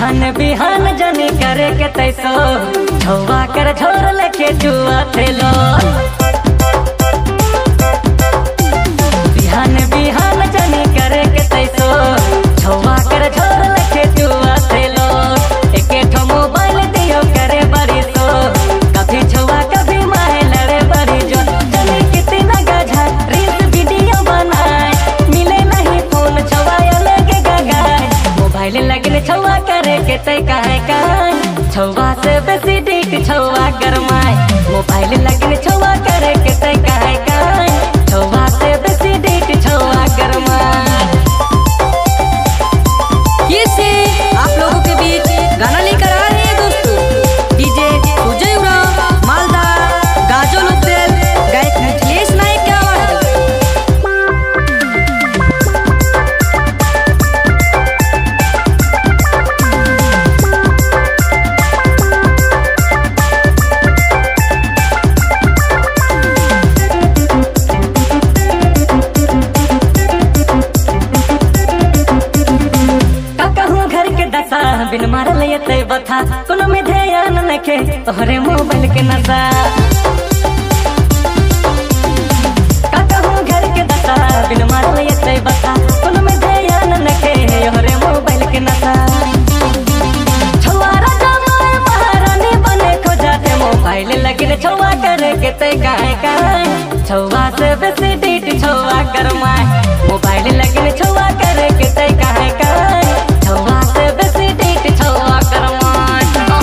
बिहान बिहान जनी करे के तैसो छौवा कर झोर लेके जुआ थेलो। बिहान बिहान जनी करे के तैसो छौवा कर झोर लेके जुआ थेलो। एके ठो मोबाइल दियो करे बड़ी सो कभी छौवा कभी माहे लड़े बड़ी जो। जनी कितना गधा रील्स वीडियो बनाए मिले नहीं फोन छौवा अलग गगाए। मोबाइल लगने छौवा करे के तै काहे काहे छौवा से बेसी डीक छौवा गरमाए। मोबाइल लगने छौवा करे के तै काहे काहे छौवा से बेसी डीक छौवा गरमाए। ये से आप लोगों के बीच गाना लेकर आ रहे हैं दोस्तों डीजे सुजय उरांव मालदा गाजो लोकदेल गायक मिथिलेश नायक की आवाज में। बिन मारल ये बथा कोनो में ध्यान नखे तोहरे मोबाइल के नशा। का कहूँ घर के दशा बिन मारल ये बथा कोनो में ध्यान नखे तोहरे मोबाइल के नशा। छौवा राजा मोए महारानी बने खोजाते मोबाइल लगिन छौवा करे के तै काहे काहे छौवा से बेसी डीट छौवा गरमाए। मोबाइल लगिन छौवा करे के तै काहे काहे छौवा से बेसी डीट छौवा गरमाए।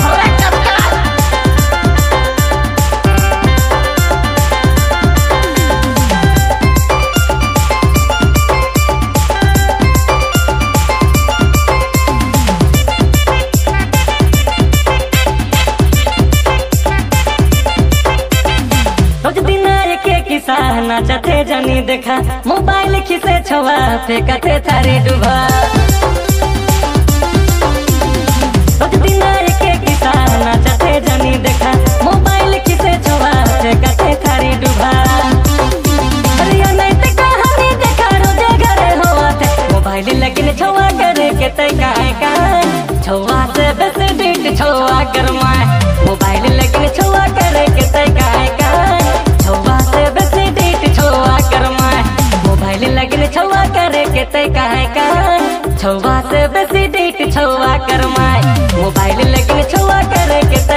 रोज दिन एक किस्सा नाचते जनी देखा मोबाइल खिसे छौवा फेंकते थारी डुबा। रोज दिन एक किस्सा नाचते जनी देखा मोबाइल खिसे छौवा फेंकते थारी डुबा। अरे नहीं ते कहानी देखा रोजे घरे होते मोबाइल लगिन छौवा करे के तै काहे काहे छौवा से बेसी डीट छौवा गरमाए। मोबाइल लगिन छौवा करे के तै काहे काहे छौवा से बेसी डीट छौवा गरमाए। मोबाइल लगिन छौवा करे के तै काहे काहे छौवा से बेसी डीट छौवा गरमाए। मोबाइल लगिन छौवा करे के